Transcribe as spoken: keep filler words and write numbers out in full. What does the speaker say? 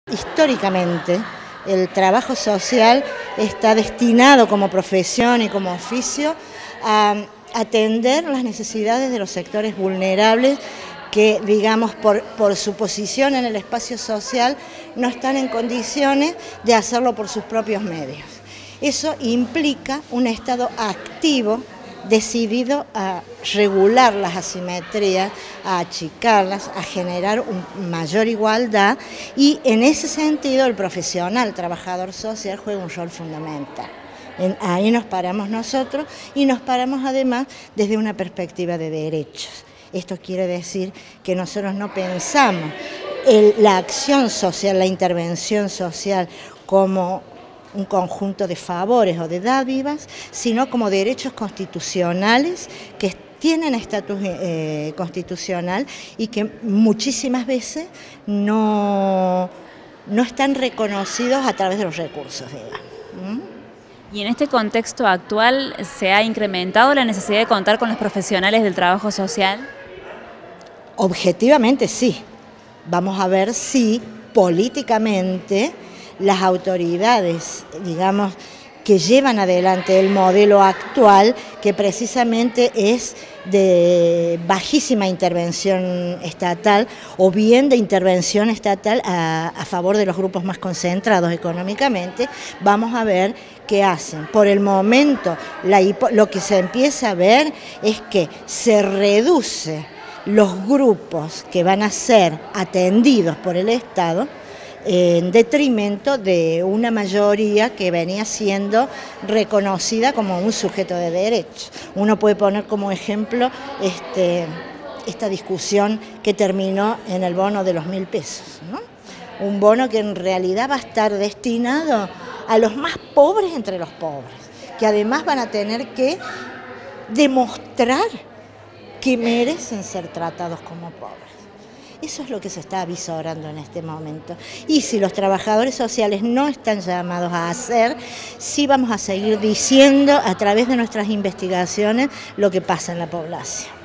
Históricamente, el trabajo social está destinado como profesión y como oficio a atender las necesidades de los sectores vulnerables que, digamos, por, por su posición en el espacio social, no están en condiciones de hacerlo por sus propios medios. Eso implica un Estado activo, decidido a regular las asimetrías, a achicarlas, a generar una mayor igualdad, y en ese sentido el profesional, el trabajador social, juega un rol fundamental. En, ahí nos paramos nosotros y nos paramos además desde una perspectiva de derechos. Esto quiere decir que nosotros no pensamos el, la acción social, la intervención social como un conjunto de favores o de dádivas, sino como derechos constitucionales que tienen estatus eh, constitucional y que muchísimas veces no, no están reconocidos a través de los recursos, digamos. ¿Mm? Y en este contexto actual, ¿se ha incrementado la necesidad de contar con los profesionales del trabajo social? Objetivamente sí. Vamos a ver si políticamente las autoridades, digamos, que llevan adelante el modelo actual, que precisamente es de bajísima intervención estatal o bien de intervención estatal a, a favor de los grupos más concentrados económicamente, vamos a ver qué hacen. Por el momento, la, lo que se empieza a ver es que se reduce los grupos que van a ser atendidos por el Estado en detrimento de una mayoría que venía siendo reconocida como un sujeto de derechos. Uno puede poner como ejemplo este, esta discusión que terminó en el bono de los mil pesos, ¿no? Un bono que en realidad va a estar destinado a los más pobres entre los pobres, que además van a tener que demostrar que merecen ser tratados como pobres. Eso es lo que se está avisorando en este momento. Y si los trabajadores sociales no están llamados a hacer, sí vamos a seguir diciendo a través de nuestras investigaciones lo que pasa en la población.